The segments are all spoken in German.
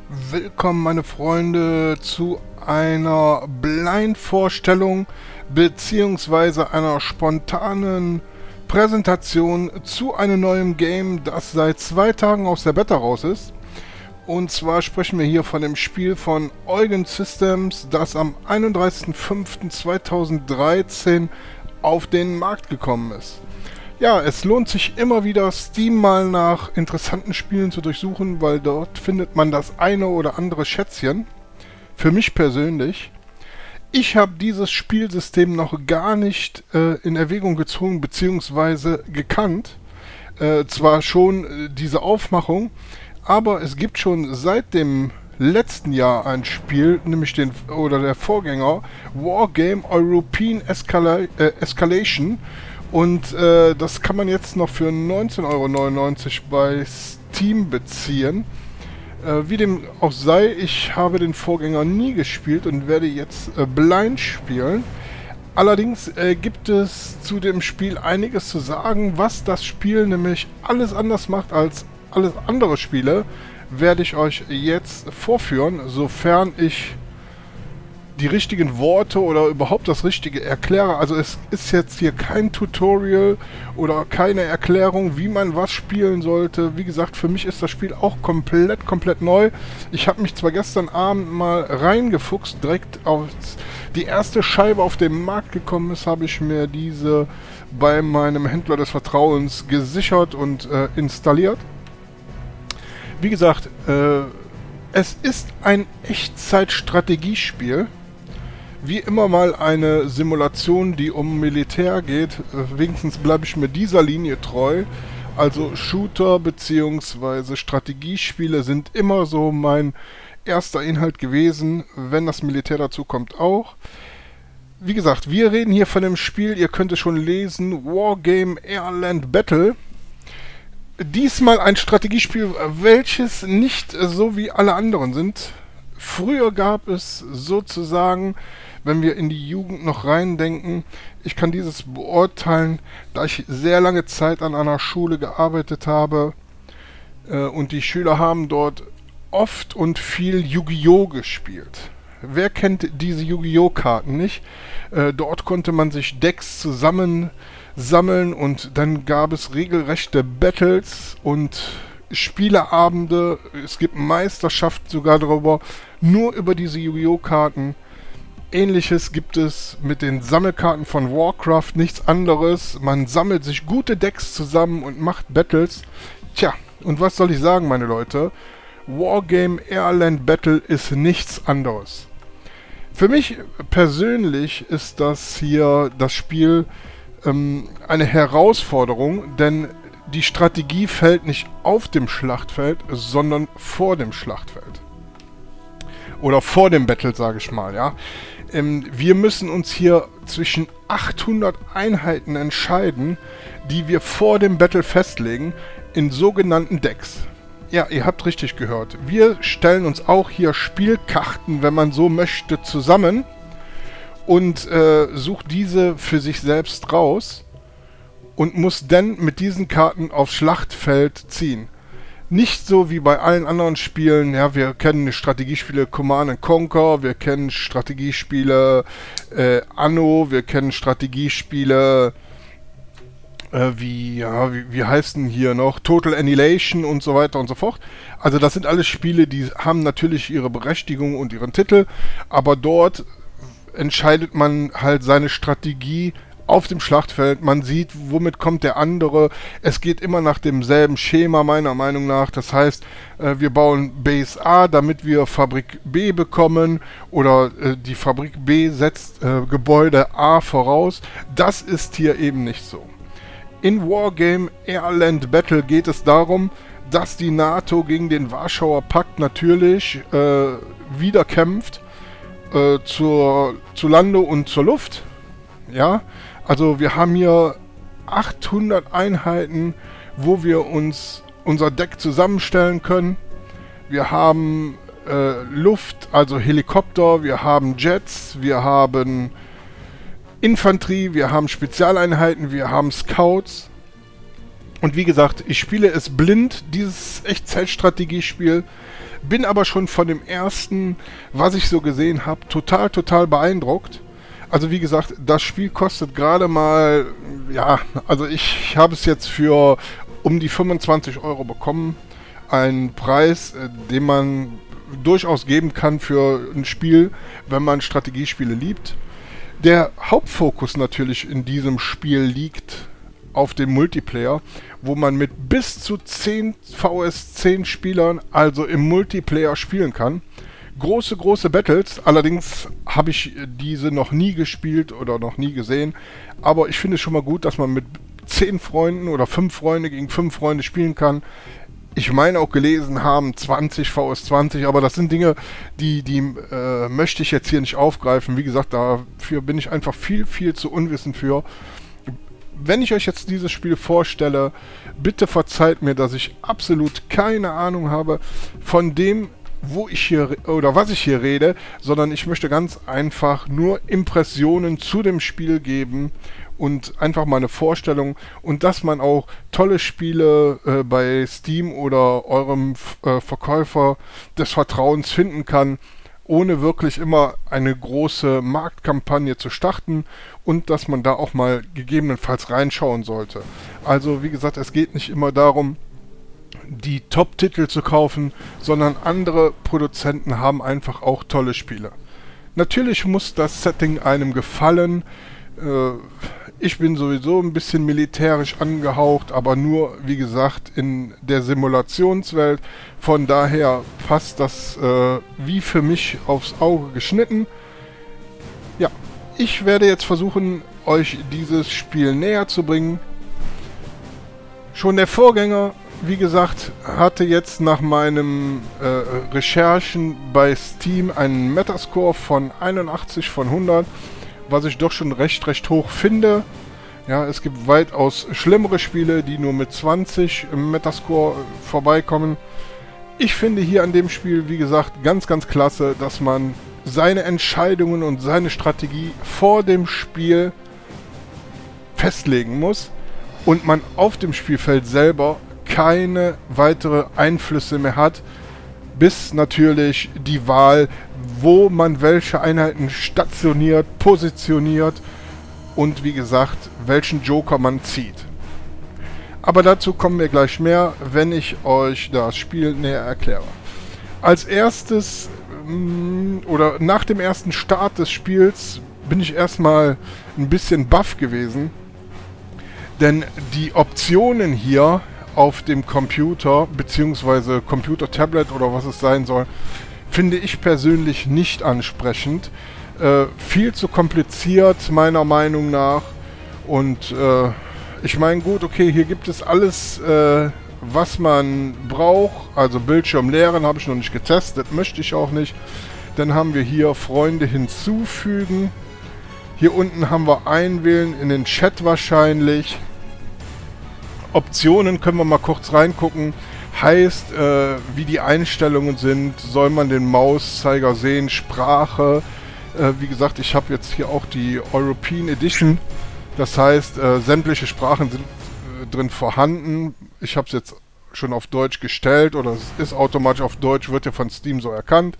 Willkommen, meine Freunde, zu einer Blind-Vorstellung beziehungsweise einer spontanen Präsentation zu einem neuen Game, das seit 2 Tagen aus der Beta raus ist. Und zwar sprechen wir hier von dem Spiel von Eugen Systems, das am 31.05.2013 auf den Markt gekommen ist. Ja, es lohnt sich immer wieder, Steam mal nach interessanten Spielen zu durchsuchen, weil dort findet man das eine oder andere Schätzchen. Für mich persönlich. Ich habe dieses Spielsystem noch gar nicht in Erwägung gezogen bzw. gekannt. Zwar schon diese Aufmachung, aber es gibt schon seit dem letzten Jahr ein Spiel, nämlich der Vorgänger Wargame European Escalation. Und das kann man jetzt noch für 19,99 € bei Steam beziehen. Wie dem auch sei, ich habe den Vorgänger nie gespielt und werde jetzt blind spielen. Allerdings gibt es zu dem Spiel einiges zu sagen, was das Spiel nämlich alles anders macht als alles andere Spiele, werde ich euch jetzt vorführen, sofern ich die richtigen Worte oder überhaupt das Richtige erkläre. Also es ist jetzt hier kein Tutorial oder keine Erklärung, wie man was spielen sollte. Wie gesagt, für mich ist das Spiel auch komplett neu. Ich habe mich zwar gestern Abend mal reingefuchst, direkt auf die erste Scheibe auf den Markt gekommen ist, habe ich mir diese bei meinem Händler des Vertrauens gesichert und installiert. Wie gesagt, es ist ein Echtzeit-Strategiespiel. Wie immer mal eine Simulation, die um Militär geht. Wenigstens bleibe ich mir dieser Linie treu. Also Shooter bzw. Strategiespiele sind immer so mein erster Inhalt gewesen, wenn das Militär dazu kommt auch. Wie gesagt, wir reden hier von dem Spiel, ihr könnt es schon lesen, Wargame Airland Battle. Diesmal ein Strategiespiel, welches nicht so wie alle anderen sind. Früher gab es sozusagen, wenn wir in die Jugend noch reindenken, ich kann dieses beurteilen, da ich sehr lange Zeit an einer Schule gearbeitet habe und die Schüler haben dort oft und viel Yu-Gi-Oh! Gespielt. Wer kennt diese Yu-Gi-Oh! Karten nicht? Dort konnte man sich Decks zusammensammeln und dann gab es regelrechte Battles und Spieleabende. Es gibt Meisterschaft sogar darüber, nur über diese Yu-Gi-Oh! Karten. Ähnliches gibt es mit den Sammelkarten von Warcraft, nichts anderes. Man sammelt sich gute Decks zusammen und macht Battles. Tja, und was soll ich sagen, meine Leute? Wargame Airland Battle ist nichts anderes. Für mich persönlich ist das hier das Spiel eine Herausforderung, denn die Strategie fällt nicht auf dem Schlachtfeld, sondern vor dem Schlachtfeld. Oder vor dem Battle, sage ich mal, ja. Wir müssen uns hier zwischen 800 Einheiten entscheiden, die wir vor dem Battle festlegen, in sogenannten Decks. Ja, ihr habt richtig gehört. Wir stellen uns auch hier Spielkarten, wenn man so möchte, zusammen und sucht diese für sich selbst raus und muss dann mit diesen Karten aufs Schlachtfeld ziehen. Nicht so wie bei allen anderen Spielen, ja, wir kennen Strategiespiele Command & Conquer, wir kennen Strategiespiele Anno, wir kennen Strategiespiele wie heißt denn hier noch? Total Annihilation und so weiter und so fort. Also das sind alles Spiele, die haben natürlich ihre Berechtigung und ihren Titel, aber dort entscheidet man halt seine Strategie auf dem Schlachtfeld. Man sieht, womit kommt der andere. Es geht immer nach demselben Schema, meiner Meinung nach. Das heißt, wir bauen Base A, damit wir Fabrik B bekommen. Oder die Fabrik B setzt Gebäude A voraus. Das ist hier eben nicht so. In Wargame Airland Battle geht es darum, dass die NATO gegen den Warschauer Pakt natürlich wieder kämpft. Zu Lande und zur Luft. Ja, also wir haben hier 800 Einheiten, wo wir uns unser Deck zusammenstellen können. Wir haben Luft, also Helikopter, wir haben Jets, wir haben Infanterie, wir haben Spezialeinheiten, wir haben Scouts. Und wie gesagt, ich spiele es blind, dieses Echtzeitstrategiespiel. Bin aber schon von dem ersten, was ich so gesehen habe, total beeindruckt. Also wie gesagt, das Spiel kostet gerade mal, ja, also ich habe es jetzt für um die 25 Euro bekommen. Ein Preis, den man durchaus geben kann für ein Spiel, wenn man Strategiespiele liebt. Der Hauptfokus natürlich in diesem Spiel liegt auf dem Multiplayer, wo man mit bis zu 10 VS10 Spielern, also im Multiplayer spielen kann. Große Battles, allerdings habe ich diese noch nie gespielt oder noch nie gesehen, aber ich finde es schon mal gut, dass man mit 10 Freunden oder 5 Freunde gegen 5 Freunde spielen kann. Ich meine auch gelesen haben, 20 VS20, aber das sind Dinge, die möchte ich jetzt hier nicht aufgreifen. Wie gesagt, dafür bin ich einfach viel zu unwissend für. Wenn ich euch jetzt dieses Spiel vorstelle, bitte verzeiht mir, dass ich absolut keine Ahnung habe von dem, wo ich hier oder was ich hier rede, sondern ich möchte ganz einfach nur Impressionen zu dem Spiel geben und einfach mal eine Vorstellung und dass man auch tolle Spiele bei Steam oder eurem Verkäufer des Vertrauens finden kann, ohne wirklich immer eine große Marktkampagne zu starten und dass man da auch mal gegebenenfalls reinschauen sollte. Also wie gesagt, es geht nicht immer darum, die Top-Titel zu kaufen, sondern andere Produzenten haben einfach auch tolle Spiele. Natürlich muss das Setting einem gefallen. Ich bin sowieso ein bisschen militärisch angehaucht, aber nur, wie gesagt, in der Simulationswelt. Von daher passt das wie für mich aufs Auge geschnitten. Ja, ich werde jetzt versuchen, euch dieses Spiel näher zu bringen. Schon der Vorgänger, wie gesagt, hatte jetzt nach meinen Recherchen bei Steam einen Metascore von 81 von 100, was ich doch schon recht hoch finde. Ja, es gibt weitaus schlimmere Spiele, die nur mit 20 im Metascore vorbeikommen. Ich finde hier an dem Spiel, wie gesagt, ganz klasse, dass man seine Entscheidungen und seine Strategie vor dem Spiel festlegen muss und man auf dem Spielfeld selber keine weitere Einflüsse mehr hat, bis natürlich die Wahl, wo man welche Einheiten stationiert, positioniert und wie gesagt, welchen Joker man zieht. Aber dazu kommen wir gleich mehr, wenn ich euch das Spiel näher erkläre. Als erstes oder nach dem ersten Start des Spiels bin ich erstmal ein bisschen baff gewesen, denn die Optionen hier auf dem Computer bzw. Computer-Tablet oder was es sein soll, finde ich persönlich nicht ansprechend. Viel zu kompliziert meiner Meinung nach und ich meine gut, okay, hier gibt es alles, was man braucht, also Bildschirm leeren habe ich noch nicht getestet, möchte ich auch nicht. Dann haben wir hier Freunde hinzufügen. Hier unten haben wir einwählen in den Chat wahrscheinlich. Optionen können wir mal kurz reingucken. Heißt, wie die Einstellungen sind, soll man den Mauszeiger sehen, Sprache. Wie gesagt, ich habe jetzt hier auch die European Edition. Das heißt, sämtliche Sprachen sind drin vorhanden. Ich habe es jetzt schon auf Deutsch gestellt oder es ist automatisch auf Deutsch, wird ja von Steam so erkannt.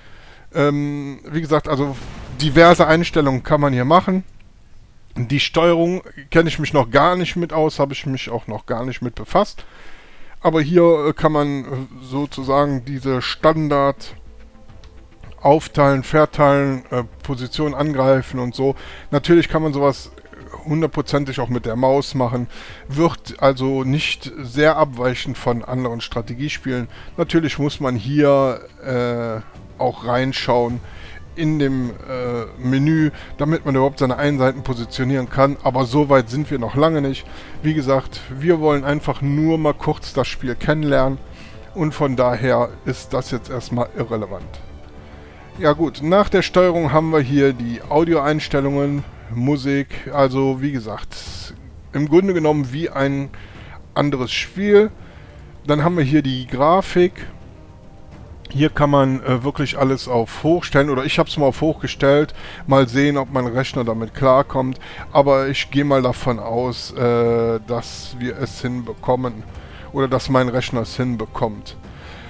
Wie gesagt, also diverse Einstellungen kann man hier machen. Die Steuerung kenne ich mich noch gar nicht mit aus, habe ich mich auch noch gar nicht mit befasst. Aber hier kann man sozusagen diese Standard aufteilen, verteilen, Position angreifen und so. Natürlich kann man sowas hundertprozentig auch mit der Maus machen, wird also nicht sehr abweichend von anderen Strategiespielen. Natürlich muss man hier auch reinschauen in dem Menü, damit man überhaupt seine Einheiten positionieren kann, aber so weit sind wir noch lange nicht. Wie gesagt, wir wollen einfach nur mal kurz das Spiel kennenlernen und von daher ist das jetzt erstmal irrelevant. Ja gut, nach der Steuerung haben wir hier die Audioeinstellungen, Musik, also wie gesagt, im Grunde genommen wie ein anderes Spiel. Dann haben wir hier die Grafik. Hier kann man wirklich alles auf hoch stellen, oder ich habe es mal auf hoch gestellt, mal sehen, ob mein Rechner damit klarkommt, aber ich gehe mal davon aus, dass wir es hinbekommen, oder dass mein Rechner es hinbekommt.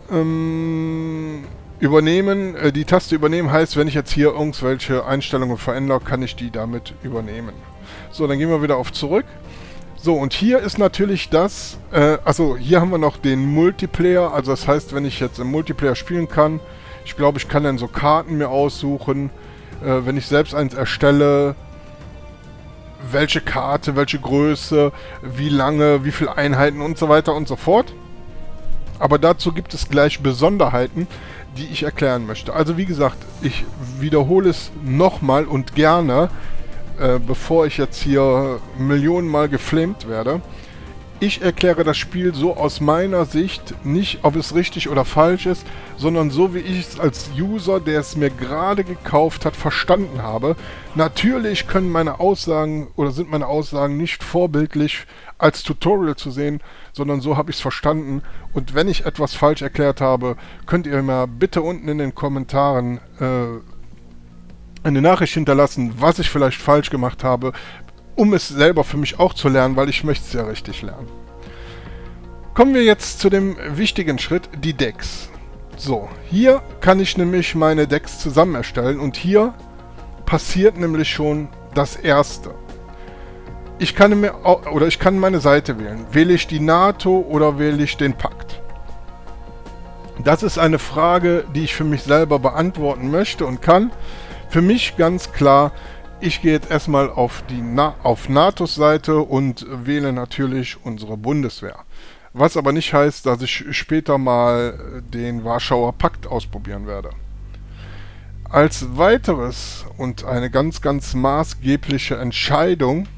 Übernehmen, die Taste übernehmen heißt, wenn ich jetzt hier irgendwelche Einstellungen verändere, kann ich die damit übernehmen. So, dann gehen wir wieder auf zurück. So, und hier ist natürlich das, also hier haben wir noch den Multiplayer, also das heißt, wenn ich jetzt im Multiplayer spielen kann, ich glaube, ich kann dann so Karten mir aussuchen, wenn ich selbst eins erstelle, welche Karte, welche Größe, wie lange, wie viele Einheiten und so weiter und so fort. Aber dazu gibt es gleich Besonderheiten, die ich erklären möchte. Also wie gesagt, ich wiederhole es nochmal und gerne, bevor ich jetzt hier Millionenmal geflamed werde. Ich erkläre das Spiel so aus meiner Sicht, nicht ob es richtig oder falsch ist, sondern so wie ich es als User, der es mir gerade gekauft hat, verstanden habe. Natürlich können meine Aussagen oder sind meine Aussagen nicht vorbildlich als Tutorial zu sehen, sondern so habe ich es verstanden. Und wenn ich etwas falsch erklärt habe, könnt ihr mir bitte unten in den Kommentaren eine Nachricht hinterlassen, was ich vielleicht falsch gemacht habe, um es selber für mich auch zu lernen, weil ich möchte es ja richtig lernen. Kommen wir jetzt zu dem wichtigen Schritt, die Decks. So, hier kann ich nämlich meine Decks zusammen erstellen und hier passiert nämlich schon das Erste. Ich kann meine Seite wählen. Wähle ich die NATO oder wähle ich den Pakt? Das ist eine Frage, die ich für mich selber beantworten möchte und kann. Für mich ganz klar, ich gehe jetzt erstmal auf NATOs Seite und wähle natürlich unsere Bundeswehr. Was aber nicht heißt, dass ich später mal den Warschauer Pakt ausprobieren werde. Als weiteres und eine ganz, ganz maßgebliche Entscheidung